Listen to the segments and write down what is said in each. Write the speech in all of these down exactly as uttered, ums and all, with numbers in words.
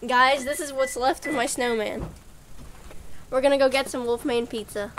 Guys, this is what's left of my snowman. We're gonna go get some Wolfman Pizza.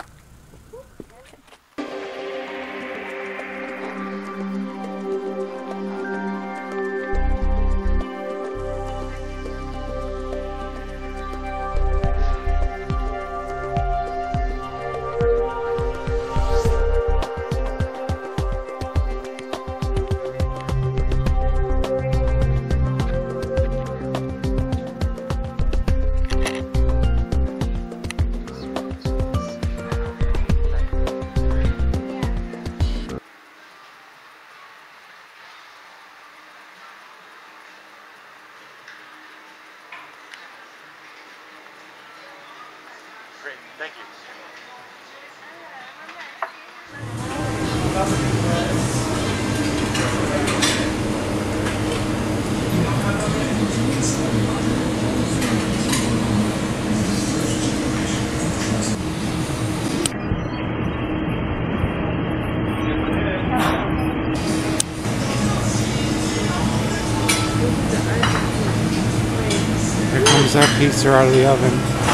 Great, thank you. Here comes our pizza out of the oven.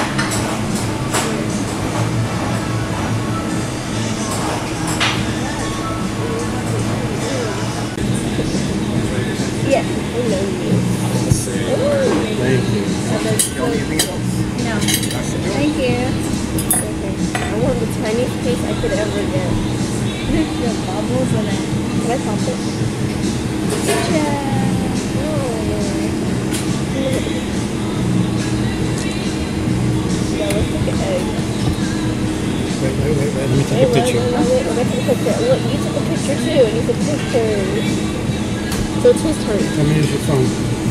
Yeah, I know you. Thank you. No. Thank you. Okay. I want the tiniest piece I could ever get. There's the bubbles in it. Can I pop it? Yeah. Yeah, let's take an egg. Wait, wait, wait, wait. Let me take Wait, a picture. Wait, wait, wait, wait, wait, wait. Look, you took a picture too, and you took pictures. So it's his turn. Let me use your phone.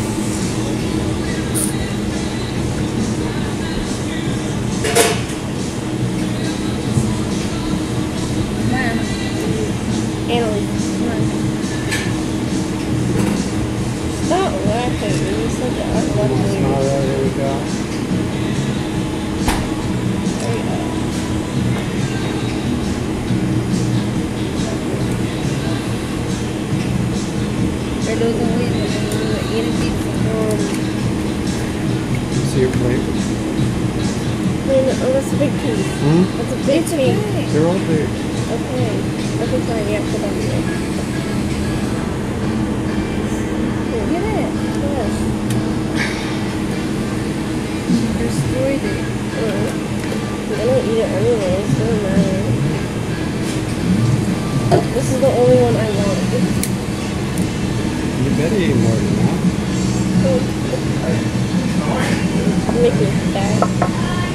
Annalise, come on. Stop laughing. You're such an unlucky. All right, here we go. There you go. Are those only the eating pizza? Um, See your plate. wait, oh, that's a big piece. Hmm? That's a big piece. They're all big. Okay. Okay, fine. Yeah, put on here. Here, get it. Yes. Destroyed it. Oh. I'm gonna eat it anyways. Doesn't matter. This is the only one I want. You better eat more than that. I'm making that.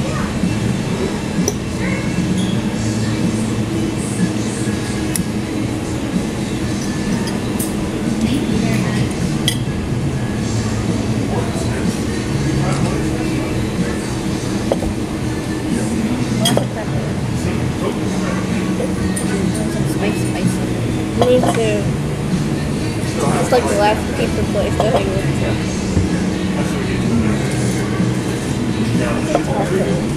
Me too. It's like the last pizza place that I went to. It's awesome.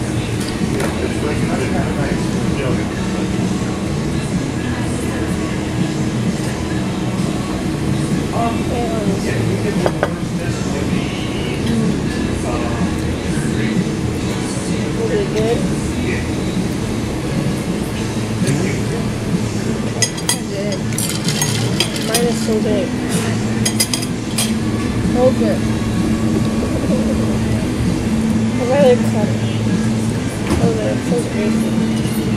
Is it good? Good. Mine is so big. So good. I'd rather cut it. Oh, that's so greasy.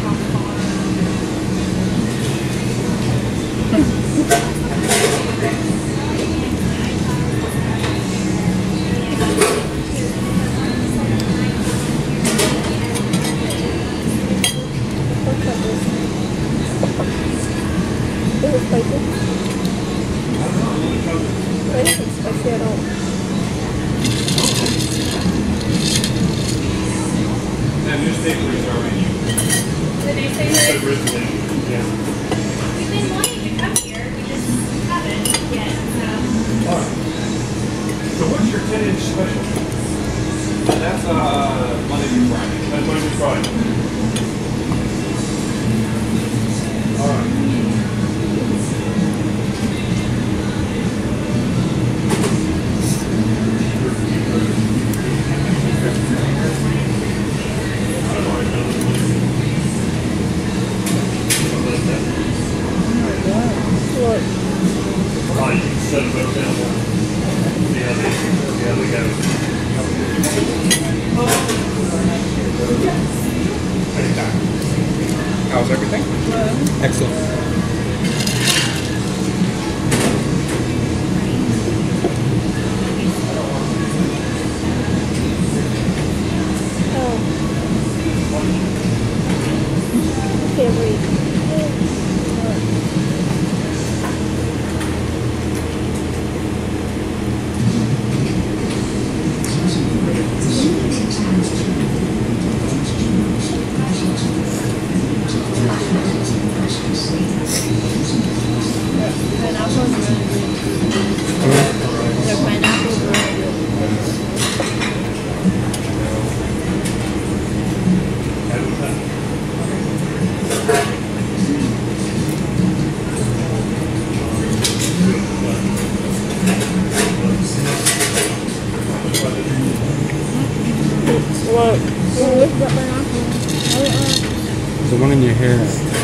Is it spicy? I don't think it's spicy at all. That newspaper is already. Did they say that? Originally, yeah. We've been wanting to come here, we just haven't yet, so. Alright. So what's your ten inch special? That's uh Monday through Friday. That's Monday through Friday. Alright. How's everything? Excellent. The one in your hair.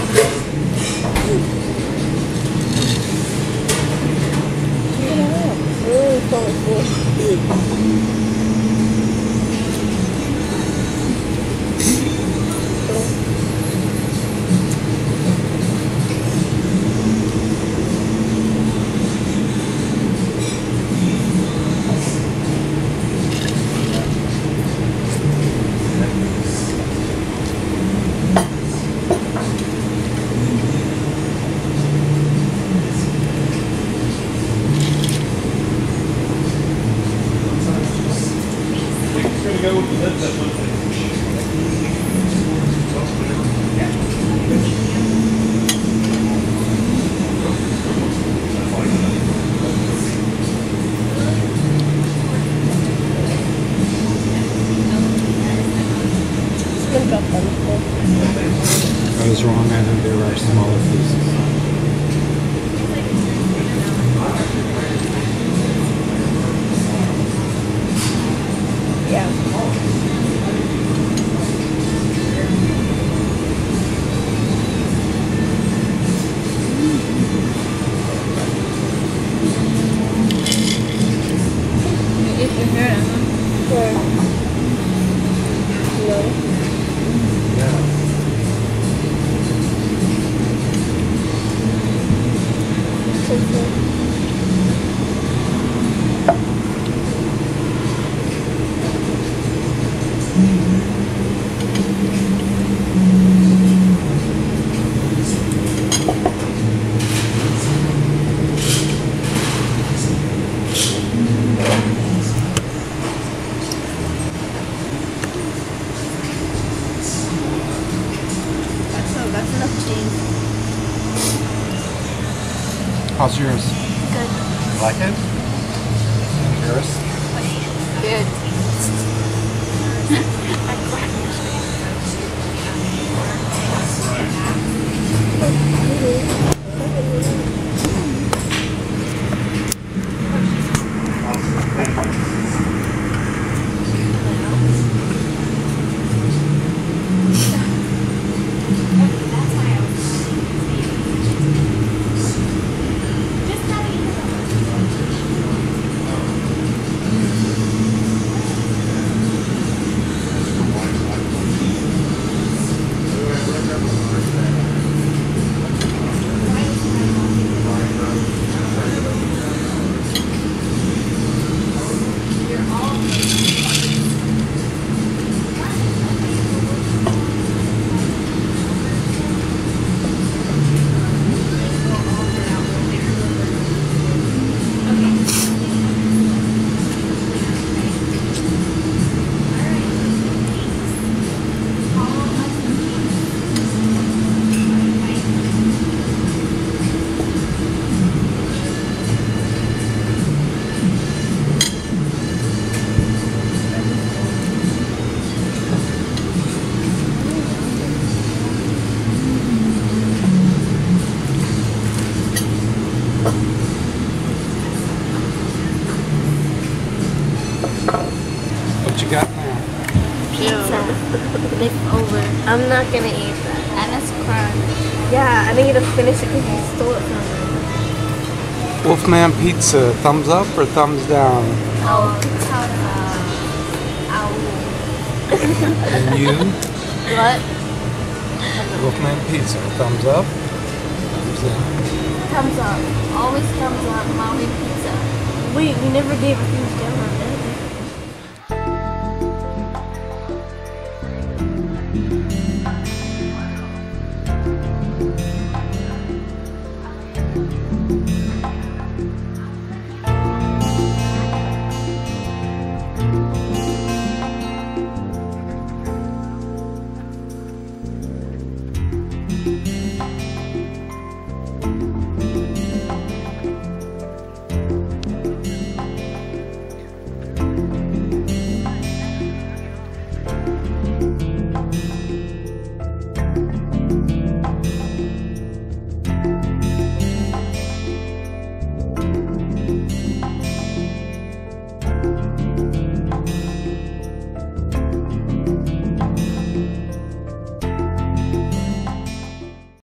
I was wrong, I know there are smaller pieces. Yeah. Eat your hair, Emma. Sure. No. That's enough cheese. How's yours? Good. You like it? Yours? Good. What you got now? Pizza. It's over. I'm not gonna eat that. And it's crunch. Yeah, I didn't get to finish it because you stole it from me. Wolfman Pizza, thumbs up or thumbs down? Oh, ow. And you? What? Wolfman Pizza, thumbs up? Thumbs down? Thumbs up. Always thumbs up. Maui Pizza. Wait, we never gave a thumbs down.